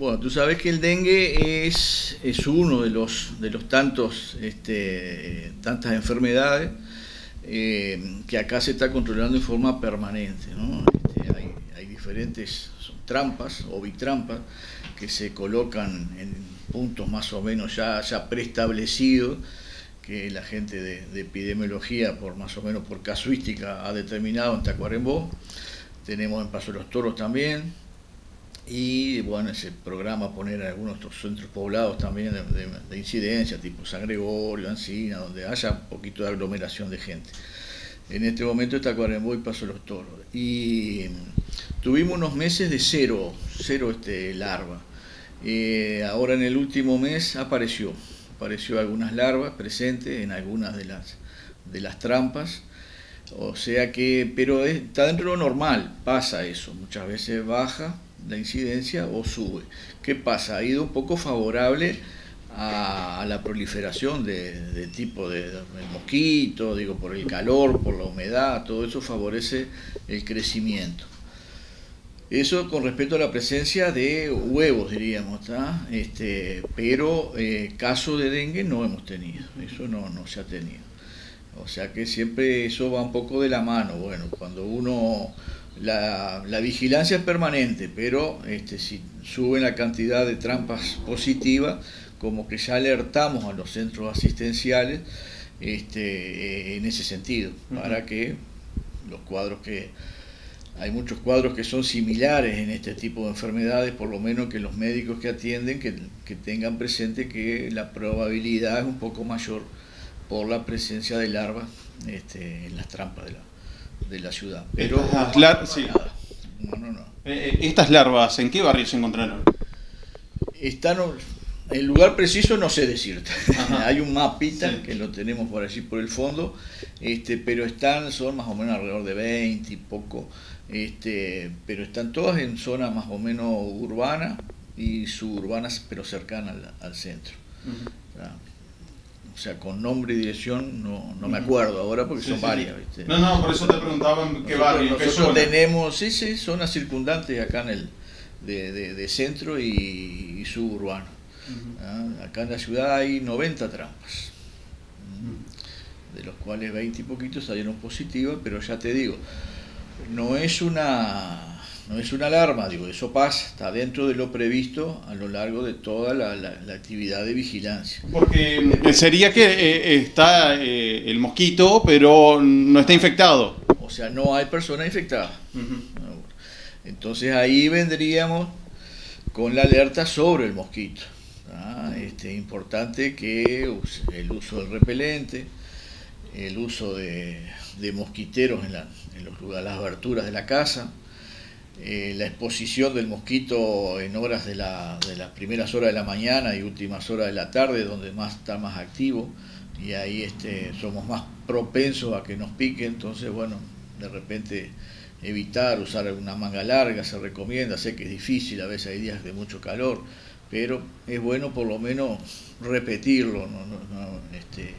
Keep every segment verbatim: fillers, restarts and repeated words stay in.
Bueno, tú sabes que el dengue es, es uno de los, de los tantos, este, tantas enfermedades eh, que acá se está controlando en forma permanente, ¿no? Este, hay, hay diferentes trampas o bitrampas que se colocan en puntos más o menos ya, ya preestablecidos, que la gente de, de epidemiología, por más o menos por casuística, ha determinado en Tacuarembó. Tenemos en Paso de los Toros también, y bueno, ese programa poner en algunos otros centros poblados también de, de, de incidencia, tipo San Gregorio, Ancina, donde haya un poquito de aglomeración de gente. En este momento está Tacuarembó y Paso de los Toros. Y tuvimos unos meses de cero, cero este, larva. Eh, ahora en el último mes apareció, apareció algunas larvas presentes en algunas de las, de las trampas. O sea que, pero está dentro de lo normal, pasa eso, muchas veces baja la incidencia o sube. ¿Qué pasa? Ha ido un poco favorable a, a la proliferación de, de tipo de, de mosquito, digo, por el calor, por la humedad, todo eso favorece el crecimiento. Eso con respecto a la presencia de huevos, diríamos, ¿tá? Este, pero eh, caso de dengue no hemos tenido, eso no, no se ha tenido. O sea que siempre eso va un poco de la mano. Bueno, cuando uno, la, la vigilancia es permanente, pero este, si sube la cantidad de trampas positivas, como que ya alertamos a los centros asistenciales este, en ese sentido, para que los cuadros que, hay muchos cuadros que son similares en este tipo de enfermedades, por lo menos que los médicos que atienden, que, que tengan presente que la probabilidad es un poco mayor por la presencia de larvas este, en las trampas de la, de la ciudad. Pero Estas, lar sí. no, no, no. Eh, ¿Estas larvas en qué barrio se encontraron? Están, el lugar preciso no sé decirte. Hay un mapita sí. que lo tenemos por allí por el fondo, este, pero están, son más o menos alrededor de veinte y poco, este, pero están todas en zona más o menos urbana y suburbanas, pero cercanas al, al centro. Uh-huh. ¿Verdad? O sea, con nombre y dirección no, no me acuerdo ahora porque sí, son sí, varias, ¿viste? No, no, por eso te preguntaba en qué barrio, en qué nosotros zona. Tenemos, sí, sí, zonas circundantes acá en el de, de, de centro y, y suburbano. Uh-huh. ¿Ah? Acá en la ciudad hay noventa trampas, uh-huh. de los cuales veinte y poquitos salieron positivas, pero ya te digo, no es una... No es una alarma, digo, eso pasa, está dentro de lo previsto a lo largo de toda la, la, la actividad de vigilancia. Porque sería que eh, está eh, el mosquito, pero no está infectado. O sea, no hay persona infectada. Uh-huh. Entonces ahí vendríamos con la alerta sobre el mosquito. ¿Ah? Este, importante que el uso del repelente, el uso de, de mosquiteros en, la, en los lugares, las aberturas de la casa, Eh, la exposición del mosquito en horas de, la, de las primeras horas de la mañana y últimas horas de la tarde, donde más está más activo, y ahí este, somos más propensos a que nos pique. Entonces, bueno, de repente evitar usar una manga larga se recomienda. Sé que es difícil, a veces hay días de mucho calor, pero es bueno por lo menos repetirlo, no, no, no, este,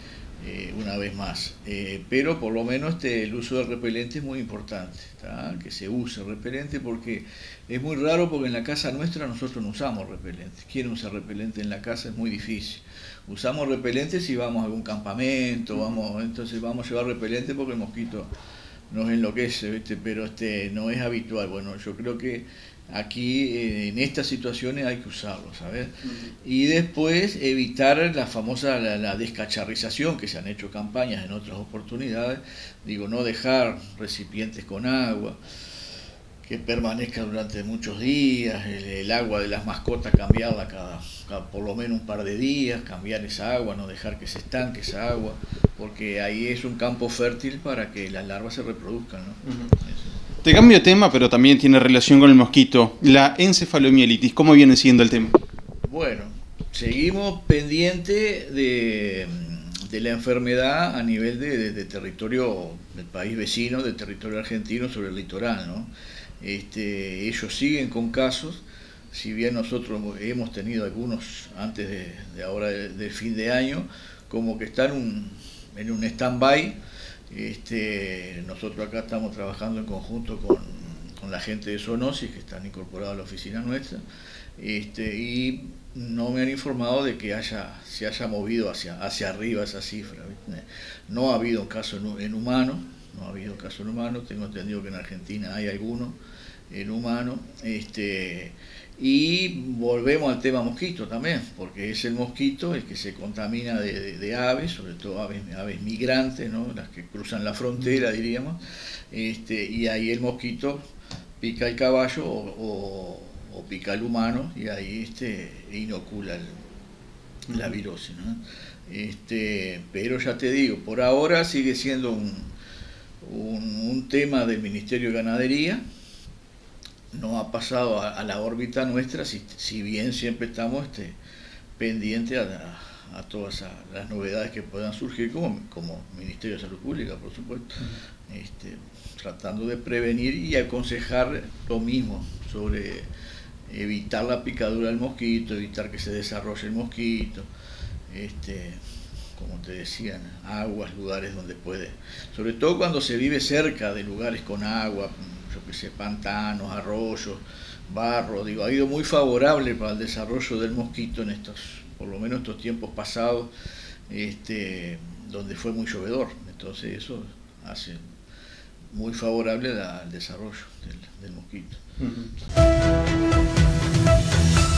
Eh, una vez más, eh, pero por lo menos este, el uso del repelente es muy importante, ¿tá? Que se use repelente, porque es muy raro, porque en la casa nuestra nosotros no usamos repelente. ¿Quién usa repelente en la casa? Es muy difícil. Usamos repelente si vamos a algún campamento, vamos, entonces vamos a llevar repelente porque el mosquito nos enloquece, ¿viste? Pero este, no es habitual. Bueno, yo creo que aquí eh, en estas situaciones hay que usarlo, ¿sabes? Uh-huh. Y después evitar la famosa la, la descacharrización, que se han hecho campañas en otras oportunidades. Digo, no dejar recipientes con agua que permanezca durante muchos días, el, el agua de las mascotas cambiarla cada, cada por lo menos un par de días, cambiar esa agua, no dejar que se estanque esa agua, porque ahí es un campo fértil para que las larvas se reproduzcan, ¿no? Uh-huh. Te cambio de tema, pero también tiene relación con el mosquito. La encefalomielitis, ¿cómo viene siendo el tema? Bueno, seguimos pendiente de, de la enfermedad a nivel de, de, de territorio del país vecino, del territorio argentino sobre el litoral, ¿no? Este, ellos siguen con casos, si bien nosotros hemos tenido algunos antes de, de ahora del de fin de año, como que están un, en un stand-by. Este, nosotros acá estamos trabajando en conjunto con, con la gente de Zoonosis, que están incorporados a la oficina nuestra, este, y no me han informado de que haya, se haya movido hacia, hacia arriba esa cifra, ¿viste? No ha habido caso en, en humanos, no ha habido caso en humanos, tengo entendido que en Argentina hay algunos en humanos, este, y volvemos al tema mosquito también, porque es el mosquito el que se contamina de, de, de aves, sobre todo aves, aves migrantes, ¿no? Las que cruzan la frontera, diríamos, este, y ahí el mosquito pica el caballo o, o, o pica al humano y ahí este, inocula el, la virosis, ¿no? Este, pero ya te digo, por ahora sigue siendo un, un, un tema del Ministerio de Ganadería. No ha pasado a, a la órbita nuestra, si, si bien siempre estamos este, pendientes a, a, a todas a, las novedades que puedan surgir como, como Ministerio de Salud Pública, por supuesto, este, tratando de prevenir y aconsejar lo mismo sobre evitar la picadura del mosquito, evitar que se desarrolle el mosquito, este, como te decían, aguas, lugares donde puede, sobre todo cuando se vive cerca de lugares con agua, yo que sé, pantanos, arroyos, barro, digo, ha ido muy favorable para el desarrollo del mosquito en estos, por lo menos estos tiempos pasados, este, donde fue muy llovedor, entonces eso hace muy favorable al desarrollo del, del mosquito. Uh-huh.